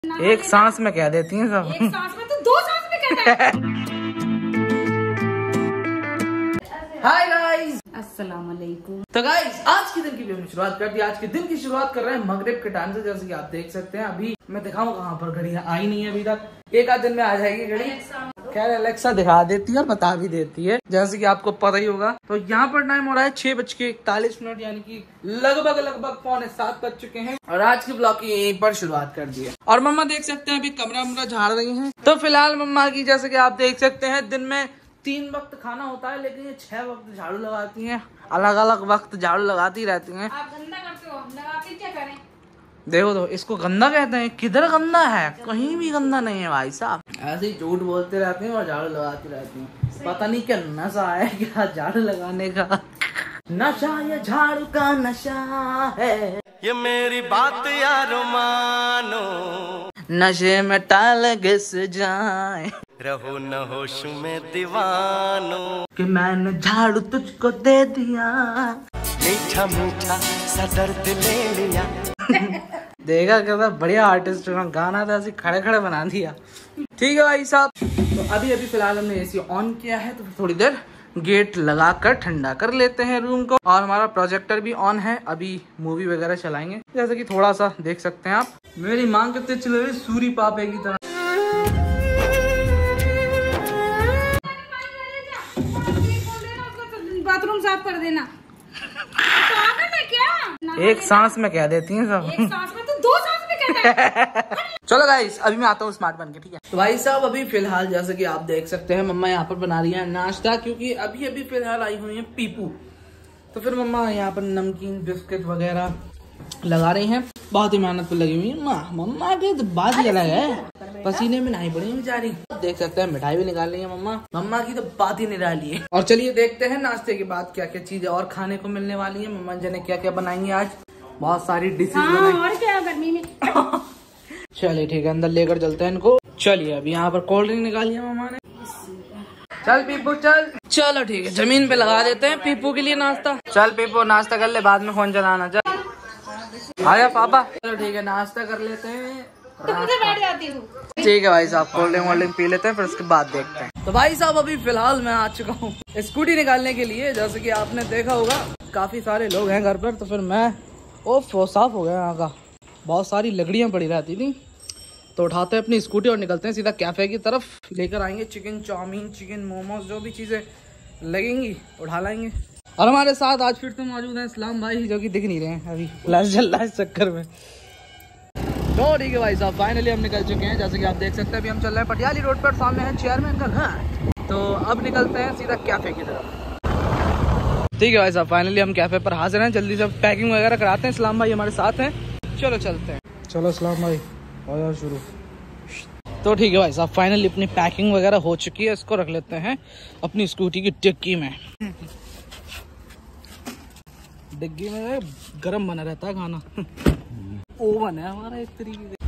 एक सांस में कह देती हैं सब। एक सांस में तो 2 सांस में कहता है। हाय गाइस, अस्सलाम वालेकुम। तो गाइस आज के दिन की वीडियो में शुरुआत कर दी। आज के दिन की शुरुआत कर रहे हैं मगरिब के टाइम से। जैसे कि आप देख सकते हैं, अभी मैं दिखाऊं कहाँ पर घड़ी आई नहीं है अभी तक। एक आध दिन में आ जाएगी घड़ी। खैर अलेक्सा दिखा देती है और बता भी देती है, जैसे कि आपको पता ही होगा। तो यहाँ पर टाइम हो रहा है 6:41, यानी कि लगभग 6:45 बज चुके हैं। और आज के ब्लॉग की यहीं पर शुरुआत कर दी है। और मम्मा देख सकते हैं अभी कमरा झाड़ रही हैं। तो फिलहाल मम्मा की जैसे कि आप देख सकते हैं, दिन में 3 वक्त खाना होता है, लेकिन ये 6 वक्त झाड़ू लगाती हैं। अलग अलग वक्त झाड़ू लगाती रहती हैं। आप गंदा करते हो, लगाते क्या करें। देखो तो इसको गंदा कहते हैं। किधर गंदा है? कहीं भी गंदा नहीं है भाई साहब। ऐसे ही झूठ बोलते रहते हैं और झाड़ू लगाती रहती हैं। पता नहीं क्या नशा है क्या झाड़ू लगाने का। नशा ये झाड़ू का नशा है। ये मेरी बात यारो मानो, नशे में टाल घिस जाए, रहो न होश में दीवानो, कि मैंने झाड़ू तुझको दे दिया, मीठा मीठा सा दर्द ले लिया। देखा क्या बढ़िया आर्टिस्ट ना, गाना था ऐसे खड़े खड़े बना दिया। ठीक है भाई साहब। तो अभी फिलहाल हमने एसी ऑन किया है, तो थोड़ी देर गेट लगाकर ठंडा कर लेते हैं रूम को। और हमारा प्रोजेक्टर भी ऑन है, अभी मूवी वगैरह चलाएंगे। जैसे कि थोड़ा सा देख सकते हैं आप। मेरी मांग कितने चले हुए सूरी पापे की तरह। बाथरूम साफ कर देना। क्या एक सांस में कह देती हैं सब। एक सांस में तो 2 सांस में कहता है। चलो गाइस, अभी मैं आता हूँ स्मार्ट बन के, ठीक है। तो भाई साहब अभी फिलहाल जैसे कि आप देख सकते हैं, मम्मा यहाँ पर बना रही है नाश्ता, क्योंकि अभी फिलहाल आई हुई है पीपू। तो फिर मम्मा यहाँ पर नमकीन बिस्किट वगैरह लगा रही हैं। बहुत ही मेहनत पे लगी हुई है मम्मा की तो बात ही अलग है। पसीने में नहीं पड़ी बेचारी। देख सकते हैं मिठाई भी निकाल रही है मम्मा की तो बात ही निराली है। और चलिए देखते हैं नाश्ते के बाद क्या क्या चीजें और खाने को मिलने वाली है। मम्मा जी ने क्या क्या बनाएंगे आज। बहुत सारी डिशेज बनाई। और क्या गर्मी में। चलिए ठीक है, अंदर लेकर चलते हैं इनको। चलिए अभी यहाँ पर कोल्ड ड्रिंक निकाली है मम्मा ने। चल पीपू चल। चलो ठीक है, जमीन पे लगा देते हैं पीपू के लिए नाश्ता। चल पीपू नाश्ता कर ले, बाद में फोन चलाना। चल आया पापा। चलो ठीक है, नाश्ता कर लेते हैं। तो मुझे बैठ जाती हूँ। ठीक है भाई साहब, कोल्ड ड्रिंक पी लेते हैं, फिर उसके बाद देखते हैं। तो भाई साहब अभी फिलहाल मैं आ चुका हूँ स्कूटी निकालने के लिए। जैसे कि आपने देखा होगा काफी सारे लोग हैं घर पर, तो फिर मैं साफ हो गया यहाँ का। बहुत सारी लकड़ियाँ पड़ी रहती थी, तो उठाते हैं अपनी स्कूटी और निकलते हैं सीधा कैफे की तरफ। लेकर आएंगे चिकन चाउमीन, चिकन मोमोज, जो भी चीजें लगेंगी उठा लाएंगे। और हमारे साथ आज फिर से मौजूद हैं इस्लाम भाई, जो कि दिख नहीं रहे हैं अभी, फ्लैश चल रहा है इस चक्कर में। तो ठीक है भाई साहब, फाइनली हम निकल चुके हैं। जैसे कि आप देख सकते हैं, अभी हम चल रहे हैं पटियाली रोड पर। सामने है चेयरमैन का घर। तो अब निकलते हैं सीधा कैफे की तरफ। ठीक है भाई साहब, फाइनली हम कैफे पर हाजिर हैं। जल्दी से पैकिंग वगैरह कराते हैं। इस्लाम भाई हमारे साथ हैं, चलो चलते हैं। चलो इस्लाम भाई और शुरू। तो ठीक है भाई साहब, फाइनली अपनी पैकिंग वगैरह हो चुकी है। इसको रख लेते हैं अपनी स्कूटी की डिग्गी में। डिग्गी में गरम बना रहता है खाना। ओवन है हमारा एक तरीके से।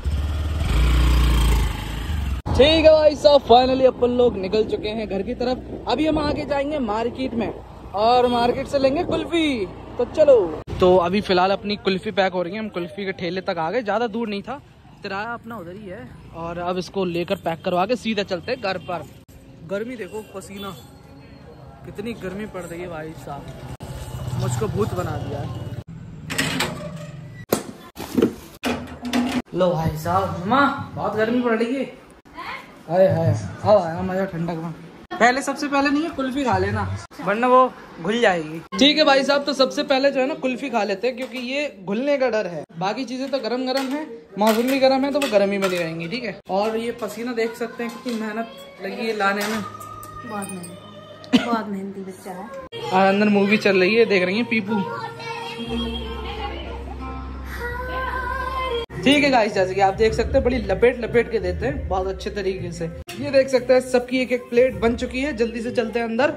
ठीक है भाई साहब, फाइनली अपन लोग निकल चुके हैं घर की तरफ। अभी हम आगे जाएंगे मार्केट में और मार्केट से लेंगे कुल्फी। तो चलो। तो अभी फिलहाल अपनी कुल्फी पैक हो रही है। हम कुल्फी के ठेले तक आ गए, ज्यादा दूर नहीं था, किराया अपना उधर ही है। और अब इसको लेकर पैक करवा के सीधा चलते हैं घर पर। गर्मी देखो, पसीना कितनी गर्मी पड़ रही है भाई साहब, मुझको भूत बना दिया है। लो भाई साहब, मम्मा बहुत गर्मी पड़ रही है। हाय हाय, अब आया मजा ठंडक में। पहले सबसे पहले नहीं है कुल्फी खा लेना, वरना वो घुल जाएगी। ठीक है भाई साहब, तो सबसे पहले जो है ना कुल्फी खा लेते हैं, क्योंकि ये घुलने का डर है। बाकी चीजें तो गरम गरम है, मौसम भी गरम है, तो वो गर्मी में नहीं रहेंगी। ठीक है। और ये पसीना देख सकते हैं कितनी मेहनत लगी है लाने में। बहुत मेहनती बच्चा है। और अंदर मूवी चल रही है, देख रही है पीपू। ठीक है गाइस, जैसे कि आप देख सकते हैं बड़ी लपेट के देते हैं बहुत अच्छे तरीके से। ये देख सकते हैं सबकी एक एक प्लेट बन चुकी है। जल्दी से चलते हैं अंदर।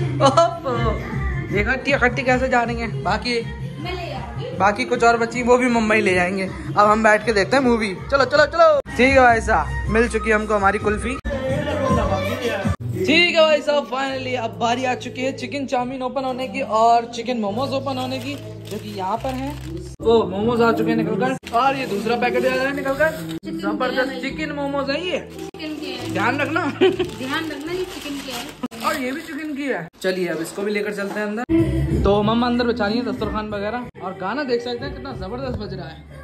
ये खट्टी कैसे जा रही है। बाकी कुछ और बची, वो भी मम्मा ही ले जाएंगे। अब हम बैठ के देखते हैं मूवी। चलो चलो चलो। ठीक है भाई साहब, मिल चुकी है हमको हमारी कुल्फी। ठीक है भाई साहब, फाइनली अब बारी आ चुकी है चिकन चाउमीन ओपन होने की और चिकन मोमोज ओपन होने की, जो कि यहाँ पर हैं। वो मोमोज आ चुके हैं निकलकर, और ये दूसरा पैकेट आ रहा है निकलकर। जबरदस्त चिकन मोमोज है ये, चिकन के है, ध्यान रखना। ध्यान रखना ये चिकन के है। और ये भी चिकन की है। चलिए अब इसको भी लेकर चलते हैं अंदर। तो मम्मा अंदर बिछा रही है दस्तरखान वगैरह, और गाना देख सकते हैं कितना जबरदस्त बज रहा है।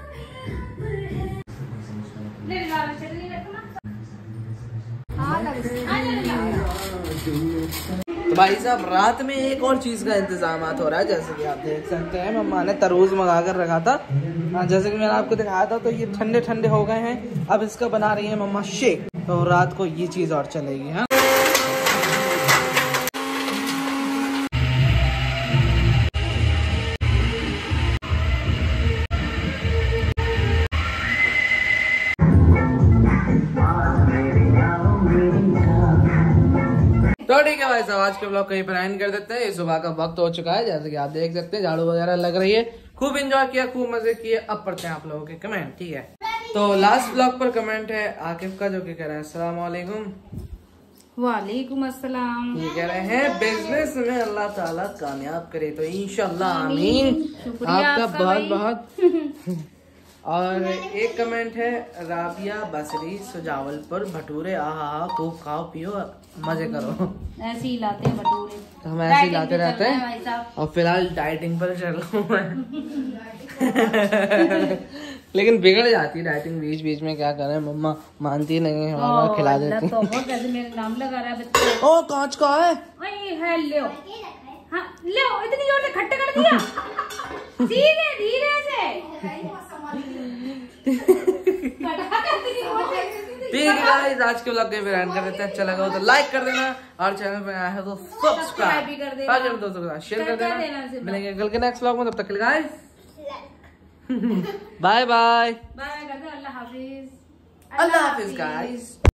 तो भाई साहब रात में एक और चीज का इंतजाम हो रहा है, जैसे कि आप देख सकते हैं मम्मा ने तरबूज मंगा कर रखा था, जैसे कि मैंने आपको दिखाया था। तो ये ठंडे ठंडे हो गए हैं, अब इसका बना रही है मम्मा शेक। तो रात को ये चीज और चलेगी। हाँ तो ठीक है भाई साहब, आज के ब्लॉग कहीं पर एंड कर देते हैं। ये सुबह का वक्त हो चुका है, जैसे कि आप देख सकते हैं झाड़ू वगैरह लग रही है। खूब एंजॉय किया, खूब मजे किए। अब पढ़ते हैं आप लोगों के कमेंट, ठीक है। तो लास्ट ब्लॉग पर कमेंट है आकिफ का, जो कि कह रहा है अस्सलाम वालेकुम। वालेकुम अस्सलाम। ये कह रहे हैं बिजनेस में अल्लाह ताला कामयाब करे, तो इंशाल्लाह आमीन। आपका बहुत बहुत। और एक कमेंट है राबिया बसरी सुजावलपुर, भटूरे आहा खूब खाओ पियो मजे करो। ऐसे ही लाते हैं भटूरे, तो हम ऐसे ही लाते रहते हैं। भाई साहब, और फिलहाल डाइटिंग पर चल रहा हूँ मैं। लेकिन बिगड़ जाती है डाइटिंग बीच बीच में, क्या करें मम्मा मानती नहीं है, हमारा खिला देती तो बहुत ऐसे मेरे नाम लगा रहा है बच्चा। ओ कांच का है। है ले हाँ ले, इतनी जोर से खट्टा कर दिया। धीरे धीरे से ठीक है गाइस, आज के व्लॉग के फिर एंड कर देते हैं। अच्छा लगा हो तो लाइक कर देना, और चैनल पर आया है तो सब्सक्राइब भी कर देना, कर दोस्तों के साथ शेयर कर देना। मिलेंगे कल के नेक्स्ट व्लॉग में, तब तक के लिए गाइस बाय बाय। बाय, अल्लाह हाफिज। अल्लाह हाफिज गाइस।